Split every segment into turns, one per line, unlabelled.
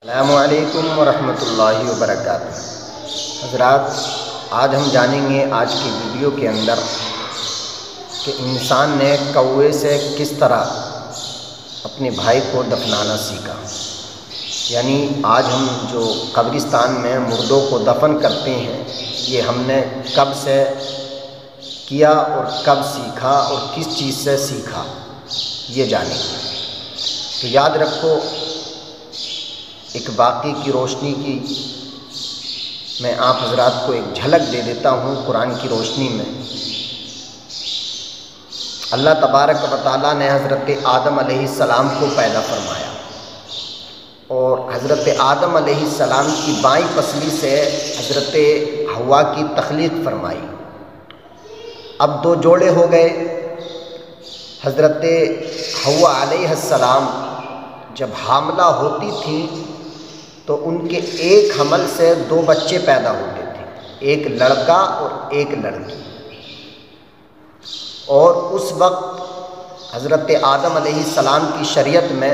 السلام علیکم ورحمۃ اللہ وبرکاتہ۔ حضرات، آج ہم جانیں گے آج کی ویڈیو کے اندر کہ انسان نے کوے سے کس طرح اپنے بھائی کو دفنانا سیکھا۔ یعنی آج ہم جو قبرستان میں مردوں کو دفن کرتے ہیں، یہ ہم نے کب سے کیا اور کب سیکھا اور کس چیز سے سیکھا، یہ جانیں گے۔ تو یاد رکھو، ایک واقعے کی روشنی کی میں آپ حضرات کو ایک جھلک دے دیتا ہوں قرآن کی روشنی میں۔ اللہ تبارک و تعالیٰ نے حضرت آدم علیہ السلام کو پیدا فرمایا اور حضرت آدم علیہ السلام کی بائیں پسلی سے حضرت حوا کی تخلیق فرمائی۔ اب دو جوڑے ہو گئے۔ حضرت حوا علیہ السلام جب حاملہ ہوتی تھی تو ان کے ایک حمل سے دو بچے پیدا ہوتے تھے، ایک لڑکا اور ایک لڑکی۔ اور اس وقت حضرت آدم علیہ السلام کی شریعت میں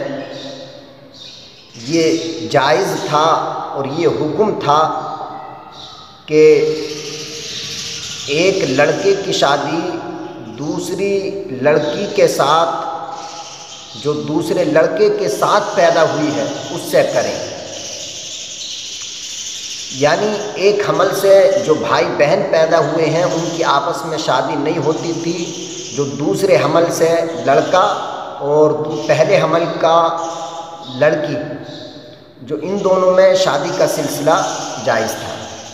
یہ جائز تھا اور یہ حکم تھا کہ ایک لڑکے کی شادی دوسری لڑکی کے ساتھ، جو دوسرے لڑکے کے ساتھ پیدا ہوئی ہے، اس سے کریں۔ یعنی ایک حمل سے جو بھائی بہن پیدا ہوئے ہیں ان کی آپس میں شادی نہیں ہوتی تھی، جو دوسرے حمل سے لڑکا اور پہلے حمل کا لڑکی، جو ان دونوں میں شادی کا سلسلہ جائز تھا۔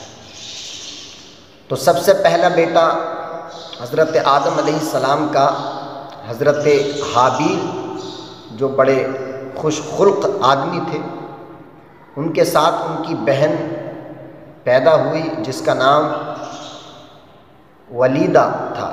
تو سب سے پہلا بیٹا حضرت آدم علیہ السلام کا حضرت حابیل، جو بڑے خوش خلق آدمی تھے، ان کے ساتھ ان کی بہن پیدا ہوئی جس کا نام ولیدہ تھا،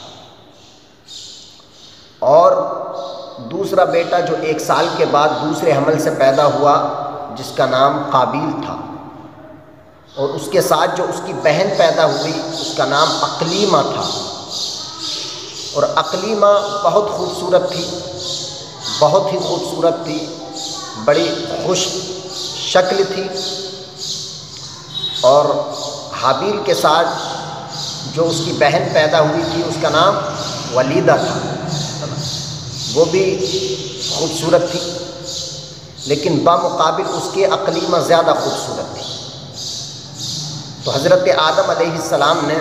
اور دوسرا بیٹا جو 1 سال کے بعد دوسرے حمل سے پیدا ہوا جس کا نام قابیل تھا، اور اس کے ساتھ جو اس کی بہن پیدا ہوئی اس کا نام اقلیمہ تھا۔ اور اقلیمہ بہت خوبصورت تھی، بہت ہی خوبصورت تھی، بڑی خوش شکل تھی۔ اور حابیل کے ساتھ جو اس کی بہن پیدا ہوئی تھی اس کا نام ولیدہ تھا، وہ بھی خوبصورت تھی، لیکن بمقابل اس کے اقلیمہ زیادہ خوبصورت تھی۔ تو حضرت آدم علیہ السلام نے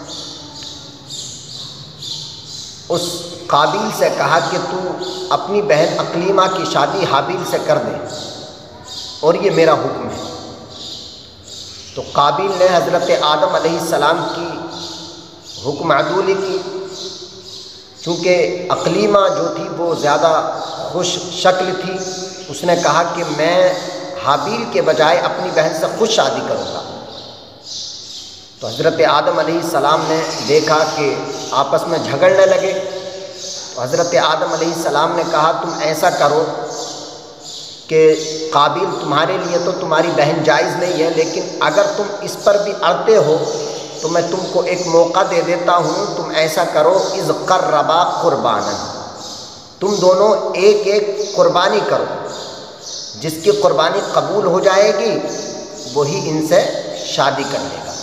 اس قابیل سے کہا کہ تو اپنی بہن اقلیمہ کی شادی حابیل سے کر دے، اور یہ میرا حکم ہے۔ تو قابیل نے حضرت آدم علیہ السلام کی حکم عدولی کی، چونکہ اقلیمہ جو تھی وہ زیادہ خوش شکل تھی، اس نے کہا کہ میں حابیل کے بجائے اپنی بہن سے خود شادی کروں گا۔ تو حضرت آدم علیہ السلام نے دیکھا کہ آپس میں جھگڑنے لگے، تو حضرت آدم علیہ السلام نے کہا تم ایسا کرو کہ قابیل تمہارے لیے تو تمہاری بہن جائز نہیں ہے، لیکن اگر تم اس پر بھی اڑتے ہو تو میں تم کو ایک موقع دے دیتا ہوں، تم ایسا کرو اذ قربا قربانا، تم دونوں ایک ایک قربانی کرو، جس کی قربانی قبول ہو جائے گی وہی ان سے شادی کر لے گا۔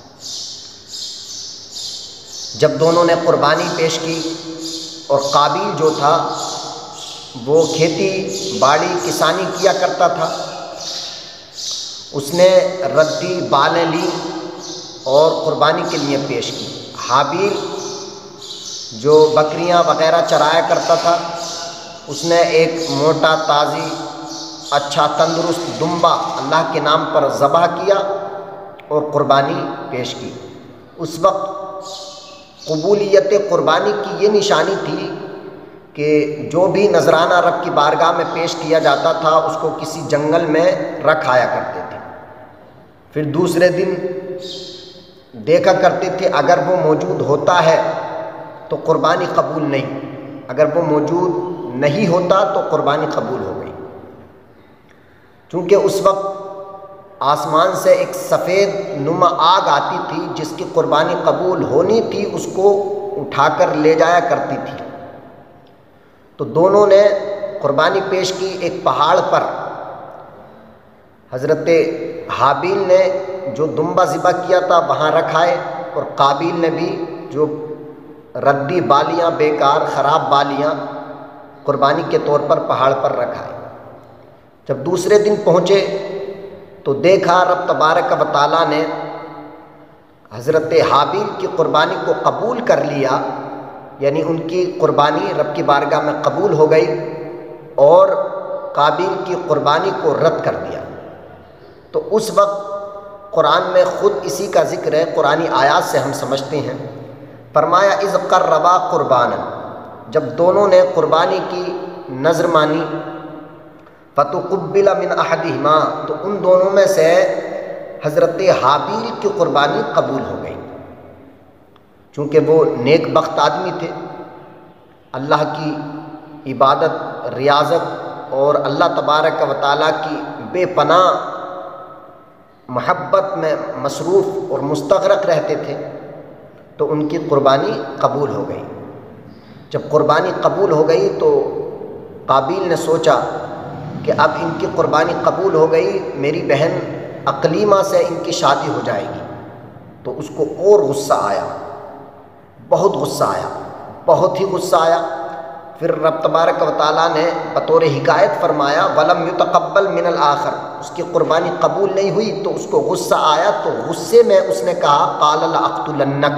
جب دونوں نے قربانی پیش کی، اور قابیل جو تھا وہ کھیتی باڑی کسانی کیا کرتا تھا، اس نے ردی بالیں لی اور قربانی کے لیے پیش کی۔ حابیل جو بکریاں وغیرہ چرایا کرتا تھا، اس نے ایک موٹا تازی اچھا تندرست دمبا اللہ کے نام پر ذبح کیا اور قربانی پیش کی۔ اس وقت قبولیت قربانی کی یہ نشانی تھی کہ جو بھی نذرانہ رب کی بارگاہ میں پیش کیا جاتا تھا اس کو کسی جنگل میں رکھ آیا کرتے تھے، پھر دوسرے دن دیکھا کرتے تھے، اگر وہ موجود ہوتا ہے تو قربانی قبول نہیں، اگر وہ موجود نہیں ہوتا تو قربانی قبول ہو گئی۔ چونکہ اس وقت آسمان سے ایک سفید نما آگ آتی تھی، جس کی قربانی قبول ہونی تھی اس کو اٹھا کر لے جایا کرتی تھی۔ تو دونوں نے قربانی پیش کی ایک پہاڑ پر، حضرت حابیل نے جو دمبا ذبح کیا تھا وہاں رکھائے، اور قابیل نے بھی جو ردی بالیاں، بیکار خراب بالیاں قربانی کے طور پر پہاڑ پر رکھائے۔ جب دوسرے دن پہنچے تو دیکھا رب تبارک و تعالیٰ نے حضرت حابیل کی قربانی کو قبول کر لیا، یعنی ان کی قربانی رب کی بارگاہ میں قبول ہو گئی، اور قابیل کی قربانی کو رد کر دیا۔ تو اس وقت قرآن میں خود اسی کا ذکر ہے، قرآنی آیات سے ہم سمجھتے ہیں۔ فرمایا اذ قربا قربانا، جب دونوں نے قربانی کی نذر مانی، فتقبل من احدہما، تو ان دونوں میں سے حضرت حابیل کی قربانی قبول ہو گئی، چونکہ وہ نیک بخت آدمی تھے، اللہ کی عبادت، ریاضت اور اللہ تبارک و تعالیٰ کی بے پناہ محبت میں مصروف اور مستغرق رہتے تھے، تو ان کی قربانی قبول ہو گئی۔ جب قربانی قبول ہو گئی تو قابیل نے سوچا کہ اب ان کی قربانی قبول ہو گئی، میری بہن اقلیمہ سے ان کی شادی ہو جائے گی۔ تو اس کو اور غصہ آیا، بہت غصہ آیا، بہت ہی غصہ آیا۔ پھر رب تبارک و تعالیٰ نے بطور حکایت فرمایا وَلَمْ يُتَقَبَّلْ مِنَ الْآخَرِ، اس کی قربانی قبول نہیں ہوئی تو اس کو غصہ آیا، تو غصے میں اس نے کہا قَالَ لَأَقْتُلَنَّكَ،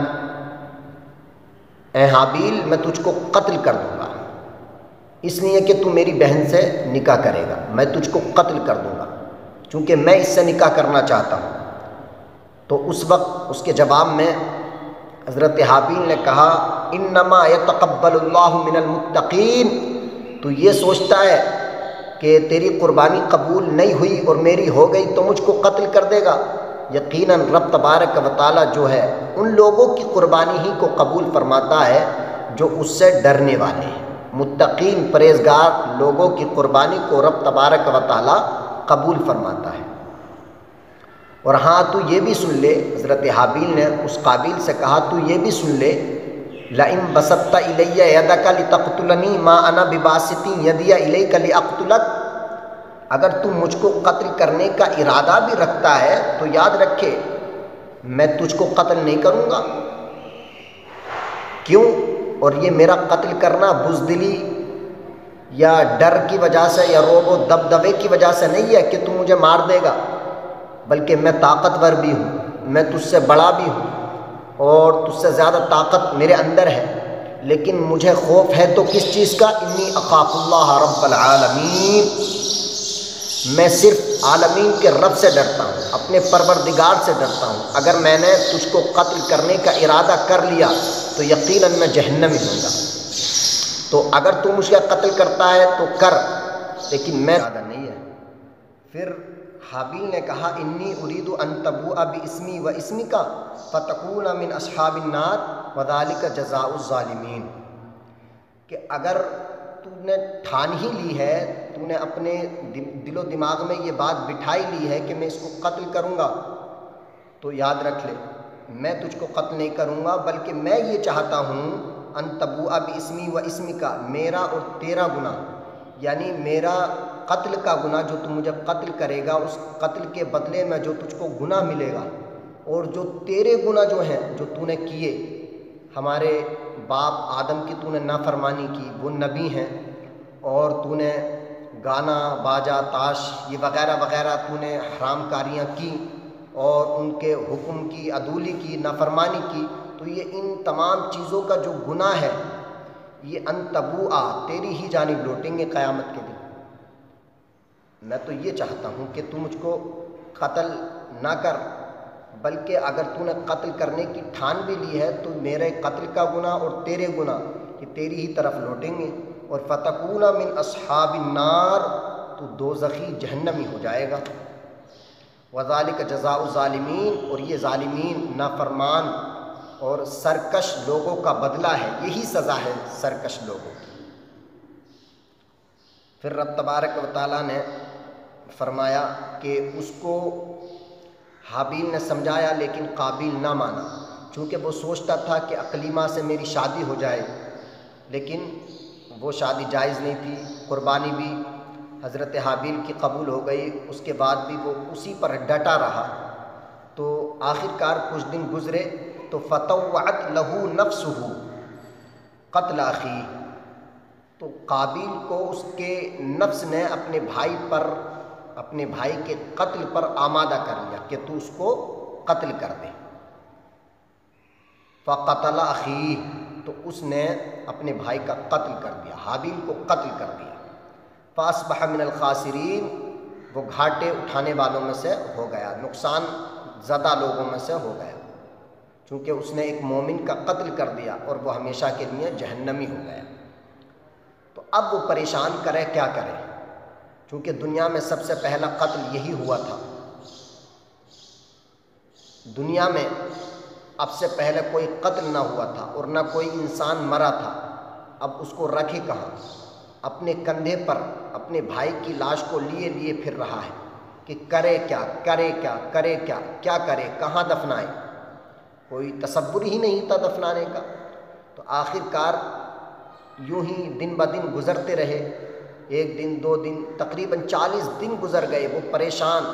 اے حابیل میں تجھ کو قتل کر دوں گا، اس لیے کہ تو میری بہن سے نکاح کرے گا، میں تجھ کو قتل کر دوں گا، چونکہ میں اس سے نکاح کرنا چاہتا ہوں۔ تو اس وقت اس کے جواب میں حضرت حابیل نے کہا انما یتقبل اللہ من المتقین، تو یہ سوچتا ہے کہ تیری قربانی قبول نہیں ہوئی اور میری ہو گئی تو مجھ کو قتل کر دے گا؟ یقیناً رب تبارک و تعالیٰ جو ہے ان لوگوں کی قربانی ہی کو قبول فرماتا ہے جو اس سے ڈرنے والے ہیں۔ متقین پرہیزگار لوگوں کی قربانی کو رب تبارک و تعالیٰ قبول فرماتا ہے۔ اور ہاں تو یہ بھی سن لے، حضرت حابیل نے اس قابیل سے کہا تو یہ بھی سن لے لَإِن بَسَطْتَ إِلَيَّ يَدَكَ لِتَقْتُلَنِي مَا أَنَا بِبَاسِطٍ يَدِيَ إِلَيْكَ لِأَقْتُلَكَ، اگر تو مجھ کو قتل کرنے کا ارادہ بھی رکھتا ہے تو یاد رکھے میں تجھ کو قتل نہیں کروں گا۔ کیوں؟ اور یہ میرا قتل کرنا بزدلی یا ڈر کی وجہ سے یا روب و دبدبے کی وجہ سے نہیں ہے کہ تو مجھے مار دے گا، بلکہ میں طاقتور بھی ہوں، میں تجھ سے بڑا بھی ہوں اور تجھ سے زیادہ طاقت میرے اندر ہے، لیکن مجھے خوف ہے تو کس چیز کا؟ انی اخاف اللہ رب العالمین، میں صرف عالمین کے رب سے ڈرتا ہوں، اپنے پروردگار سے ڈرتا ہوں۔ اگر میں نے تجھ کو قتل کرنے کا ارادہ کر لیا تو یقیناً میں جہنمی ہوں گا، تو اگر تو مجھے قتل کرتا ہے تو کر، لیکن میں ارادہ نہیں ہے۔ پھر حابیل نے کہا انی ارید ان تبوء باسمی و اسمک فتکون من اصحاب النار وذلک جزاء الظالمین، کہ اگر تو نے ٹھان ہی لی ہے، تو نے اپنے دل و دماغ میں یہ بات بٹھائی لی ہے کہ میں اس کو قتل کروں گا، تو یاد رکھ لے میں تجھ کو قتل نہیں کروں گا، بلکہ میں یہ چاہتا ہوں ان تبوء باسمی و اسمک، میرا اور تیرا گناہ، یعنی میرا قتل کا گناہ جو تو مجھے قتل کرے گا اس قتل کے بدلے میں جو تجھ کو گناہ ملے گا، اور جو تیرے گناہ جو ہیں جو تو نے کیے، ہمارے باپ آدم کی تو نے نافرمانی کی، وہ نبی ہیں، اور تو نے گانا باجا تاش یہ وغیرہ وغیرہ تو نے حرام کاریاں کی اور ان کے حکم کی عدولی کی، نافرمانی کی، تو یہ ان تمام چیزوں کا جو گناہ ہے یہ ان تبوء تیری ہی جانب لوٹیں گے قیامت کے دن۔ میں تو یہ چاہتا ہوں کہ تو مجھ کو قتل نہ کر، بلکہ اگر تو نے قتل کرنے کی ٹھان بھی لی ہے تو میرے قتل کا گناہ اور تیرے گناہ یہ تیری ہی طرف لوٹیں گے، اور فتکون من اصحاب النار، تو دوزخی جہنمی ہو جائے گا، وذالک جزاء الظالمین، اور یہ ظالمین نافرمان اور سرکش لوگوں کا بدلہ ہے، یہی سزا ہے سرکش لوگوں کی۔ پھر رب تبارک و تعالیٰ نے فرمایا کہ اس کو حابیل نے سمجھایا لیکن قابیل نہ مانا، چونکہ وہ سوچتا تھا کہ اقلیمہ سے میری شادی ہو جائے، لیکن وہ شادی جائز نہیں تھی، قربانی بھی حضرت حابیل کی قبول ہو گئی، اس کے بعد بھی وہ اسی پر ڈٹا رہا، تو آخر کار کچھ دن گزرے تو فطوعت لہو نفسہ قتل اخیہ، تو قابیل کو اس کے نفس نے اپنے بھائی کے قتل پر آمادہ کر لیا کہ تو اس کو قتل کر دے۔ فقتل اخیہ، تو اس نے اپنے بھائی کا قتل کر دیا، حابیل کو قتل کر دیا۔ فاصبح من الخاسرین، وہ گھاٹے اٹھانے والوں میں سے ہو گیا، نقصان زدہ لوگوں میں سے ہو گیا، چونکہ اس نے ایک مومن کا قتل کر دیا اور وہ ہمیشہ کے لیے جہنمی ہو گیا۔ تو اب وہ پریشان کرے کیا کرے، چونکہ دنیا میں سب سے پہلا قتل یہی ہوا تھا، دنیا میں اب سے پہلے کوئی قتل نہ ہوا تھا اور نہ کوئی انسان مرا تھا، اب اس کو رکھے کہاں؟ اپنے کندھے پر اپنے بھائی کی لاش کو لیے پھر رہا ہے کہ کرے کیا کیا کرے، کہاں دفنائے، کوئی تصور ہی نہیں تھا دفنانے کا۔ تو آخر کار یوں ہی دن بدن گزرتے رہے، ایک دن، 2 دن، تقریباً 40 دن گزر گئے، وہ پریشان،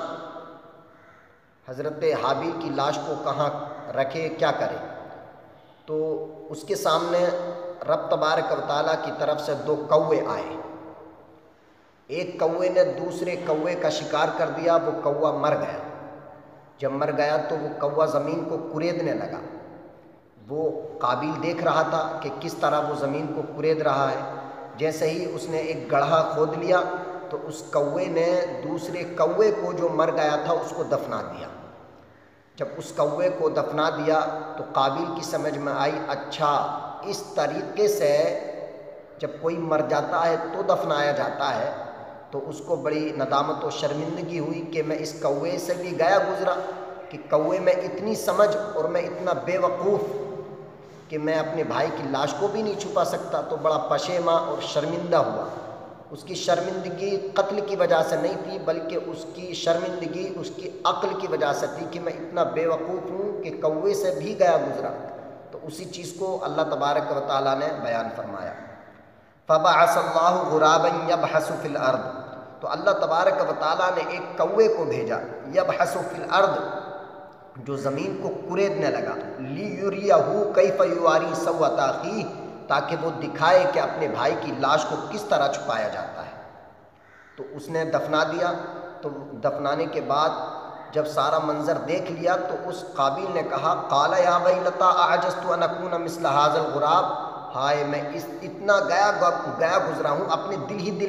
حضرت حابیل کی لاش کو کہاں رکھے، کیا کرے۔ تو اس کے سامنے رب تبارک و تعالیٰ کی طرف سے 2 کوے آئے، ایک کوے نے دوسرے کوے کا شکار کر دیا، وہ کوا مر گیا، جب مر گیا تو وہ کوا زمین کو کریدنے لگا، وہ قابیل دیکھ رہا تھا کہ کس طرح وہ زمین کو کرید رہا ہے، جیسے ہی اس نے ایک گڑھا کھود لیا تو اس کوے نے دوسرے کوے کو جو مر گیا تھا اس کو دفنا دیا۔ جب اس کوے کو دفنا دیا تو قابیل کی سمجھ میں آئی، اچھا اس طریقے سے جب کوئی مر جاتا ہے تو دفنایا جاتا ہے، تو اس کو بڑی ندامت و شرمندگی ہوئی کہ میں اس کوے سے بھی گیا گزرا، کہ کوے میں اتنی سمجھ اور میں اتنا بے وقوف کہ میں اپنے بھائی کی لاش کو بھی نہیں چھپا سکتا، تو بڑا پشیماں اور شرمندہ ہوا۔ اس کی شرمندگی قتل کی وجہ سے نہیں تھی، بلکہ اس کی شرمندگی اس کی عقل کی وجہ سے تھی کہ میں اتنا بے وقوف ہوں کہ کوے سے بھی گیا گزرا۔ تو اسی چیز کو اللہ تبارک و تعالیٰ نے بیان فرمایا، فَبَعَثَ اللَّهُ غُرَابًا يَبْحَثُ فِي الْأَرْضِ، تو اللہ تبارک و تعالیٰ نے ایک کوے کو بھیجا، يَبْحَثُ فِي الْأَرْضِ، جو زمین کو کریدنے لگا، لِيُرِيَهُ كَيْفَ يُوَارِي سَوْءَةَ أَخِيهِ، تاکہ وہ دکھائے کہ اپنے بھائی کی لاش کو کس طرح چھپایا جاتا ہے۔ تو اس نے دفنا دیا، تو دفنانے کے بعد جب سارا منظر دیکھ لیا تو اس قابیل نے کہا، قال یا ویلتا اعجزت ان اکون مثل هذا الغراب، ہائے میں اتنا گیا گزرا ہوں، اپنے دل ہی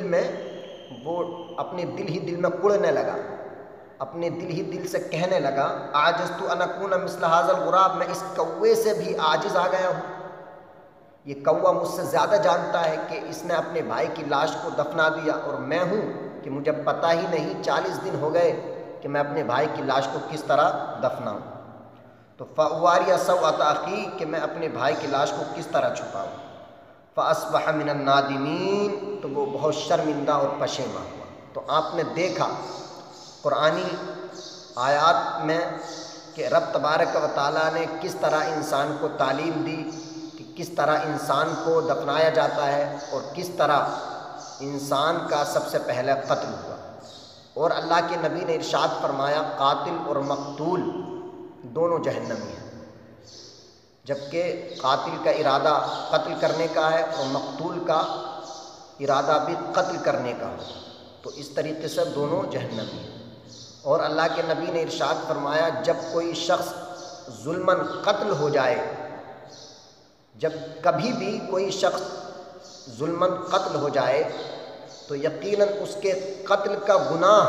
دل میں کڑنے لگا، اپنے دل سے کہنے لگا، اعجزت ان اکون مثل هذا الغراب، میں اس کوے سے بھی عاجز آ گیا ہوں، یہ کوا مجھ سے زیادہ جانتا ہے کہ اس نے اپنے بھائی کی لاش کو دفنا دیا، اور میں ہوں کہ مجھے پتہ ہی نہیں 40 دن ہو گئے کہ میں اپنے بھائی کی لاش کو کس طرح دفناؤں، تو فَأُوَارِيَ سَوْءَةَ أَخِي، کہ میں اپنے بھائی کی لاش کو کس طرح چھپاؤں، فَأَصْبَحَ مِنَ النَّادِمِينَ، تو وہ بہت شرمندہ اور پشیماں ہوا۔ تو آپ نے دیکھا قرآنی آیات میں کہ رب تبارک و تعالیٰ نے کس طرح انسان کو تعلیم دی کہ کس طرح انسان کو دفنایا جاتا ہے اور کس طرح انسان کا سب سے پہلے قتل ہوا، اور اللہ کے نبی نے ارشاد فرمایا، قاتل اور مقتول دونوں جہنمی ہیں، جبکہ قاتل کا ارادہ قتل کرنے کا ہے اور مقتول کا ارادہ بھی قتل کرنے کا ہو، تو اس طریقے سے دونوں جہنمی ہیں۔ اور اللہ کے نبی نے ارشاد فرمایا، جب کوئی شخص ظلماً قتل ہو جائے، جب کبھی بھی کوئی شخص ظلماً قتل ہو جائے تو یقیناً اس کے قتل کا گناہ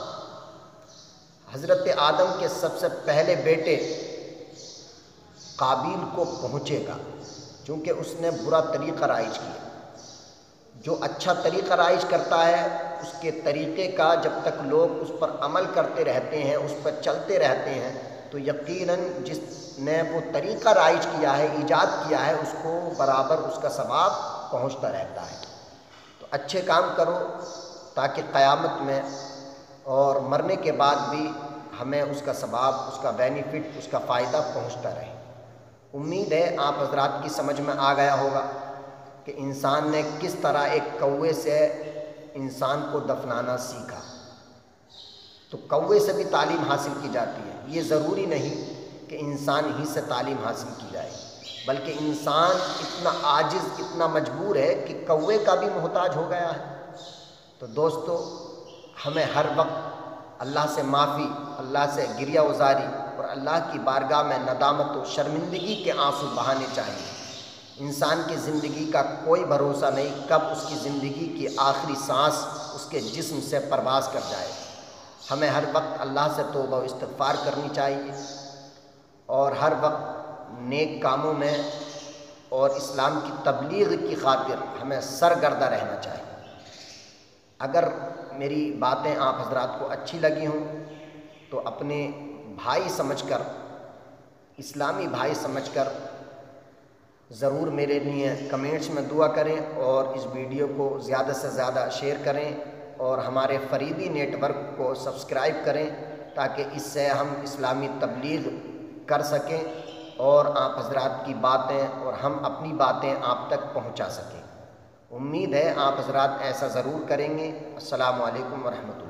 حضرت آدم کے سب سے پہلے بیٹے قابیل کو پہنچے گا، چونکہ اس نے برا طریقہ رائج کیا۔ جو اچھا طریقہ رائج کرتا ہے اس کے طریقے کا جب تک لوگ اس پر عمل کرتے رہتے ہیں، اس پر چلتے رہتے ہیں، تو یقیناً جس نے وہ طریقہ رائج کیا ہے، ایجاد کیا ہے، اس کو برابر اس کا ثواب پہنچتا رہتا ہے۔ تو اچھے کام کرو تاکہ قیامت میں اور مرنے کے بعد بھی ہمیں اس کا ثواب، اس کا بینیفٹ، اس کا فائدہ پہنچتا رہے۔ امید ہے آپ حضرات کی سمجھ میں آ گیا ہوگا کہ انسان نے کس طرح ایک کوے سے انسان کو دفنانا سیکھا۔ تو کوے سے بھی تعلیم حاصل کی جاتی ہے۔ یہ ضروری نہیں کہ انسان ہی سے تعلیم حاصل کی جائے، بلکہ انسان اتنا عاجز، اتنا مجبور ہے کہ کوے کا بھی محتاج ہو گیا ہے۔ تو دوستو، ہمیں ہر وقت اللہ سے معافی، اللہ سے گریہ وزاری اور اللہ کی بارگاہ میں ندامت و شرمندگی کے آنسو بہانے چاہیے۔ انسان کی زندگی کا کوئی بھروسہ نہیں کب اس کی زندگی کی آخری سانس اس کے جسم سے پرواز کر جائے۔ ہمیں ہر وقت اللہ سے توبہ و استغفار کرنی چاہیے اور ہر وقت نیک کاموں میں اور اسلام کی تبلیغ کی خاطر ہمیں سرگردہ رہنا چاہیے۔ اگر میری باتیں آپ حضرات کو اچھی لگی ہوں تو اپنے بھائی سمجھ کر، اسلامی بھائی سمجھ کر ضرور میرے لیے کمنٹس میں دعا کریں اور اس ویڈیو کو زیادہ سے زیادہ شیئر کریں اور ہمارے فریدی نیٹ ورک کو سبسکرائب کریں تاکہ اس سے ہم اسلامی تبلیغ کر سکیں اور آپ حضرات کی باتیں اور ہم اپنی باتیں آپ تک پہنچا سکیں۔ امید ہے آپ حضرات ایسا ضرور کریں گے۔ السلام علیکم ورحمۃ اللہ۔